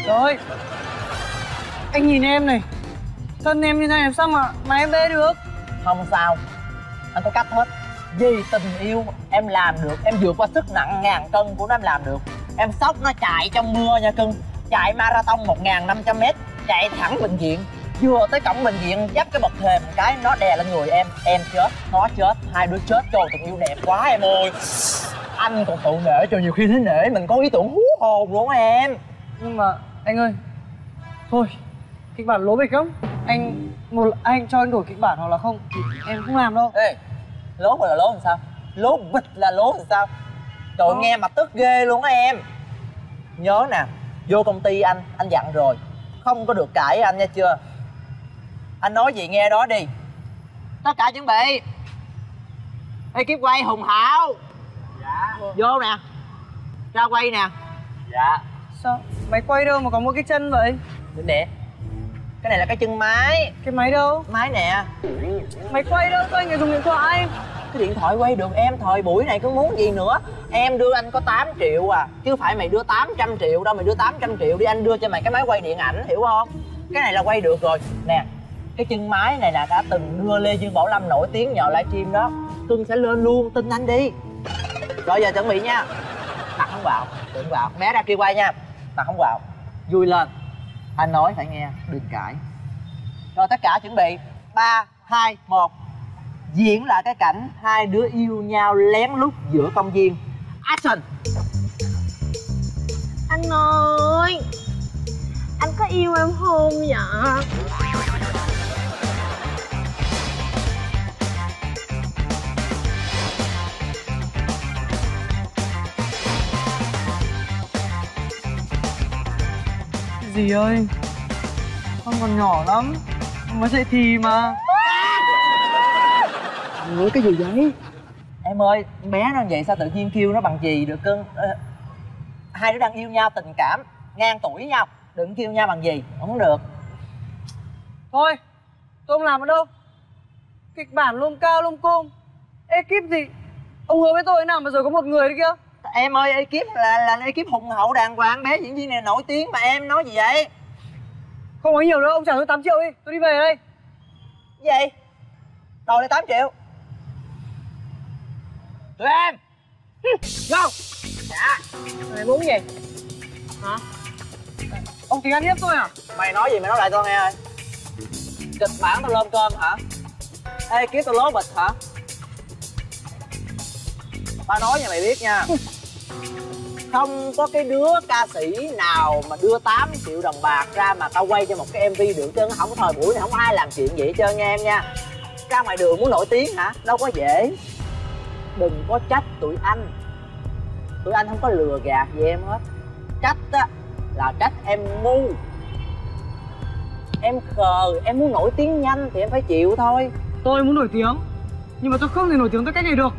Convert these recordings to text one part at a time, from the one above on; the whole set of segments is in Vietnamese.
Trời ơi, anh nhìn em này, thân em như này làm sao mà em bê được? Không sao, anh có cách hết. Vì tình yêu em làm được, em vượt qua sức nặng ngàn cân của nó em làm được. Em xốc nó chạy trong mưa nha cưng. Chạy marathon 1500m, chạy thẳng bệnh viện. Vừa tới cổng bệnh viện dắt cái bậc thềm một cái nó đè lên người em chết, nó chết, hai đứa chết. Trời, tình yêu đẹp quá em ơi. Anh còn tự nể, cho nhiều khi thấy nể mình có ý tưởng hú hồn luôn em. Nhưng mà anh ơi, thôi, kịch bản lố bịch lắm. Anh cho anh đổi kịch bản hoặc là không thì em không làm đâu. Ê, lố là lố làm sao? Lố bịch là lố làm sao? Trời, nghe mà tức ghê luôn á em. Nhớ nè, vô công ty anh dặn rồi, không có được cãi anh nha chưa? Anh nói gì nghe đó đi. Tất cả chuẩn bị. Ekip quay Hùng Hảo. Dạ. Vô nè, ra quay nè. Dạ. Sao? Máy quay đâu mà có một cái chân vậy? Nè, cái này là cái chân máy. Cái máy đâu? Máy nè. Máy quay đâu? Sao anh lại dùng điện thoại? Cái điện thoại quay được em, thời buổi này cứ muốn gì nữa. Em đưa anh có 8 triệu à, chứ phải mày đưa 800 triệu đâu. Mày đưa 800 triệu đi, anh đưa cho mày cái máy quay điện ảnh, hiểu không? Cái này là quay được rồi. Nè, cái chân máy này là đã từng đưa Lê Dương Bảo Lâm nổi tiếng nhờ livestream đó. Cưng sẽ lên luôn, tin anh đi. Rồi giờ chuẩn bị nha. Đặt không vào, đừng vào. Bé ra kia quay nha. Đặt không vào, vui lên. Anh nói phải nghe, đừng cãi. Rồi tất cả chuẩn bị 3, 2, 1. Diễn lại cái cảnh hai đứa yêu nhau lén lút giữa công viên. Action. Anh ơi, anh có yêu em không vậy? Dì ơi, con còn nhỏ lắm, mới dậy thì mà. Nói cái gì vậy? Em ơi, bé nó vậy sao tự nhiên kêu nó bằng gì được cưng? Hai đứa đang yêu nhau tình cảm, ngang tuổi nhau, đừng kêu nhau bằng gì, không được. Thôi, tôi không làm ở đâu. Kịch bản lôm cao lôm côm, ekip gì? Ông hứa với tôi thế nào mà rồi có một người đấy kia? Em ơi, ekip là ekip hùng hậu đàng hoàng. Bé diễn viên này nổi tiếng mà em nói gì vậy? Không có nhiều đâu, ông trả tôi 8 triệu đi, tôi đi về đây. Gì? Đòi lại 8 triệu? Tụi em go. Dạ. Mày muốn gì? Hả? Ông tính ăn hiếp tôi à? Mày nói gì mày nói lại tao nghe ơi. Kịch bản tao lôm cơm hả? Ekip tao lố bịch hả? Tao nói cho mày biết nha. Không có cái đứa ca sĩ nào mà đưa 8 triệu đồng bạc ra mà tao quay cho một cái MV được chứ. Không có thời buổi này không ai làm chuyện vậy hết trơn nha em nha. Ra ngoài đường muốn nổi tiếng hả? Đâu có dễ. Đừng có trách tụi anh. Tụi anh không có lừa gạt gì em hết. Trách á là trách em ngu. Em khờ, em muốn nổi tiếng nhanh thì em phải chịu thôi. Tôi muốn nổi tiếng, nhưng mà tôi không thể nổi tiếng tới cách này được.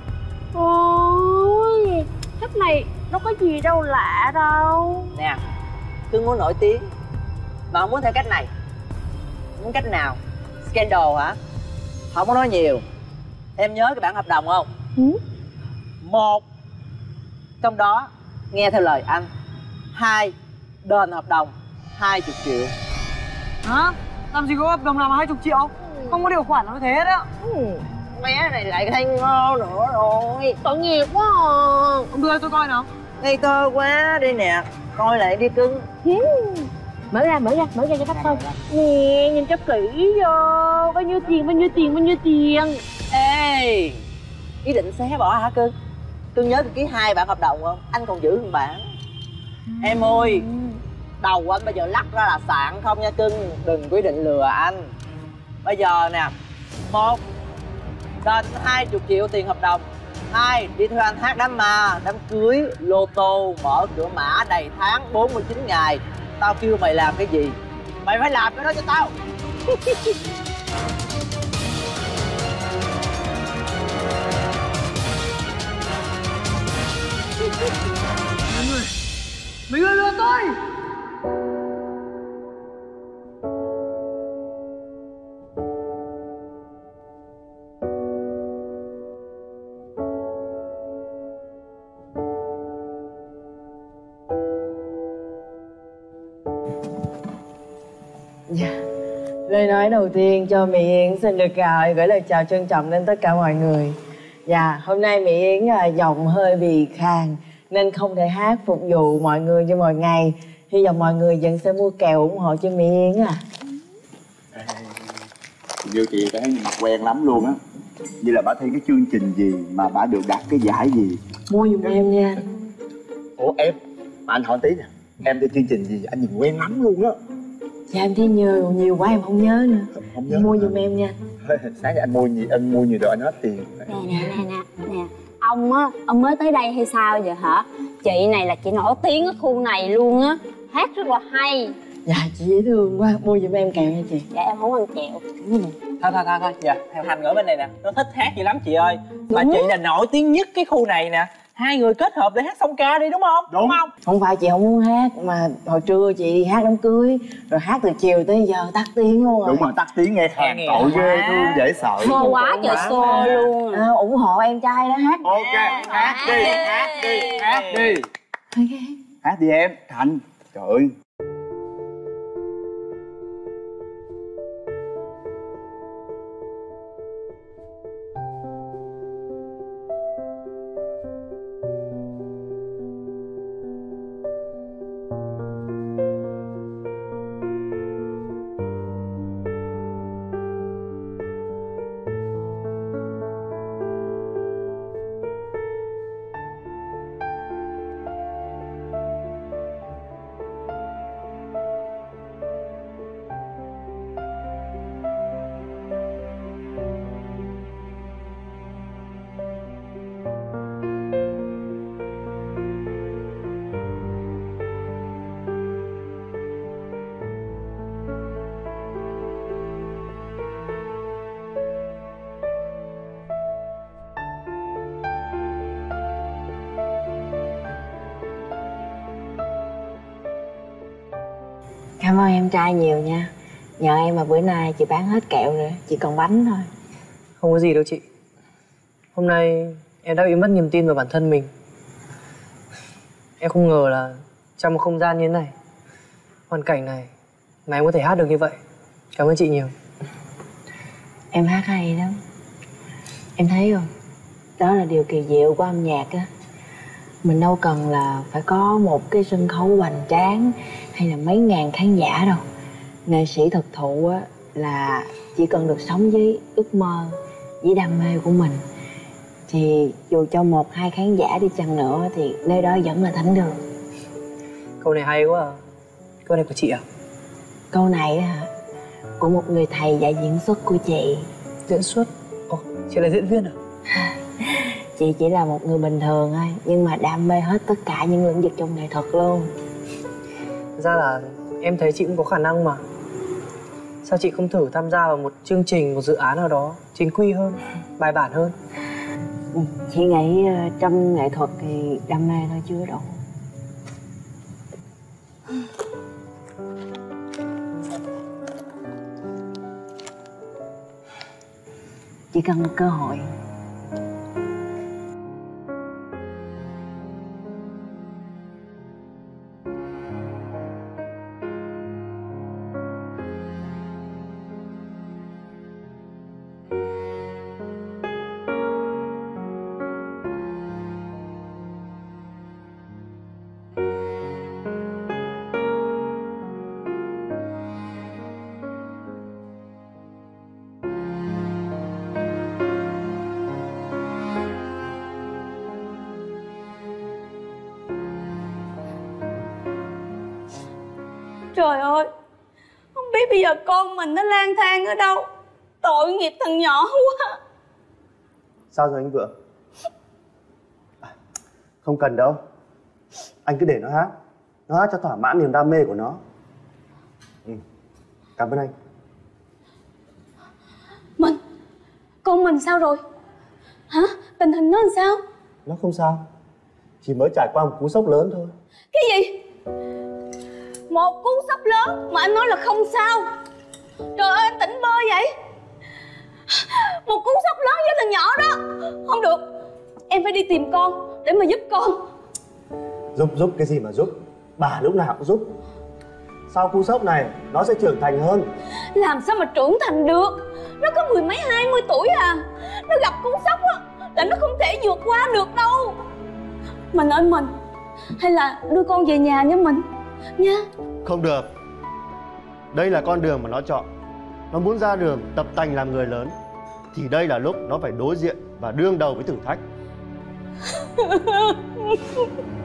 Ôi, cách này đâu có gì đâu lạ đâu. Nè, cứ muốn nổi tiếng mà không muốn theo cách này. Muốn cách nào? Scandal hả? Không có nói nhiều. Em nhớ cái bản hợp đồng không? Một, trong đó nghe theo lời anh. Hai, đền hợp đồng 20 triệu. Hả? Làm gì có hợp đồng nào mà 20 triệu? Không có điều khoản nào như thế hết á. Bé này lại thanh ngô nữa rồi. Tội nghiệp quá à. Ông đưa cho tôi coi nào. Ngây thơ quá. Đây nè, coi lại đi cưng. Mở ra cho khách coi. Nè, nhìn cho kỹ vô. Bao nhiêu tiền. Ê, ý định xé bỏ hả cưng? Cưng nhớ ký 2 bản hợp đồng không? Anh còn giữ 1 bản. Em ơi, đầu anh bây giờ lắc ra là sạn không nha cưng. Đừng có ý định lừa anh. Bây giờ nè, 1, đền 20 triệu tiền hợp đồng. 2, đi theo anh hát đám ma, đám cưới, lô tô, mở cửa mã đầy tháng 49 ngày. Tao kêu mày làm cái gì mày phải làm cái đó cho tao. Mấy người lừa tôi. Dạ. Lời nói đầu tiên cho Mỹ Yến xin được gửi lời chào trân trọng đến tất cả mọi người. Dạ, hôm nay Mỹ Yến giọng hơi bị khàn nên không thể hát phục vụ mọi người như mọi ngày. Hy vọng mọi người vẫn sẽ mua kẹo ủng hộ cho Mỹ Yến à. Như chị thấy mặt quen lắm luôn á. Như là bà thi cái chương trình gì mà bà được đạt cái giải gì. Mua giùm em nha. Ủa em, mà anh hỏi tí nè, em thi chương trình gì anh nhìn quen lắm luôn á. Dạ em thấy nhiều quá em không nhớ nữa. Không nhớ. Mua giùm em nha. Sáng giờ anh mua nhiều đồ anh hết tiền. Nè, ông mới tới đây hay sao vậy hả? Chị này là chị nổi tiếng ở khu này luôn á, hát rất là hay. Dạ chị dễ thương quá, mua giùm em kẹo nha chị. Dạ em không ăn kẹo. Thôi, dạ theo Thành ở bên này nè, nó thích hát gì lắm chị ơi. Mà chị là nổi tiếng nhất cái khu này nè, hai người kết hợp để hát song ca đi đúng không? Đúng không? Không phải chị không muốn hát, mà hồi trưa chị đi hát đám cưới rồi hát từ chiều tới giờ tắt tiếng luôn rồi. Đúng rồi, tắt tiếng nghe khàn tội ghê, thương dễ sợ. Xô quá trời xô luôn. Ủng hộ em trai đó hát. Ok, hát đi. Hát đi em, Thành. Trời ơi. Cảm ơn em trai nhiều nha. Nhờ em mà bữa nay chị bán hết kẹo rồi, chỉ còn bánh thôi. Không có gì đâu chị. Hôm nay em đã bị mất niềm tin vào bản thân mình. Em không ngờ là trong một không gian như thế này, hoàn cảnh này mà em có thể hát được như vậy. Cảm ơn chị nhiều. Em hát hay lắm. Em thấy không? Đó là điều kỳ diệu của âm nhạc á. Mình đâu cần là phải có một cái sân khấu hoành tráng hay là mấy ngàn khán giả đâu. Nghệ sĩ thực thụ á là chỉ cần được sống với ước mơ, với đam mê của mình, thì dù cho 1-2 khán giả đi chăng nữa thì nơi đó vẫn là thánh đường. Câu này hay quá à. Câu này của chị à? Câu này á của một người thầy dạy diễn xuất của chị. Diễn xuất? Ồ, chị là diễn viên à? Chị chỉ là một người bình thường thôi, nhưng mà đam mê hết tất cả những lĩnh vực trong nghệ thuật luôn. Thật ra là em thấy chị cũng có khả năng mà. Sao chị không thử tham gia vào một chương trình, một dự án nào đó chính quy hơn, bài bản hơn? Chị nghĩ trong nghệ thuật thì đam mê thôi chưa đủ. Chỉ cần một cơ hội. Trời ơi, không biết bây giờ con mình nó lang thang ở đâu. Tội nghiệp thằng nhỏ quá. Sao rồi anh Vượng? Không cần đâu. Anh cứ để nó hát. Nó hát cho thỏa mãn niềm đam mê của nó. Cảm ơn anh. Con mình sao rồi? Hả? Tình hình nó làm sao? Nó không sao. Chỉ mới trải qua một cú sốc lớn thôi. Cái gì? Một cú sốc lớn mà anh nói là không sao? Trời ơi, anh tỉnh bơ vậy. Một cú sốc lớn với thằng nhỏ đó. Không được, em phải đi tìm con để mà giúp con. Giúp cái gì mà giúp? Bà lúc nào cũng giúp. Sau cú sốc này nó sẽ trưởng thành hơn. Làm sao mà trưởng thành được? Nó có 10 mấy 20 tuổi à. Nó gặp cú sốc á là nó không thể vượt qua được đâu. Mình ơi mình, hay là đưa con về nhà với mình nha. Không được. Đây là con đường mà nó chọn. Nó muốn ra đường tập tành làm người lớn thì đây là lúc nó phải đối diện và đương đầu với thử thách.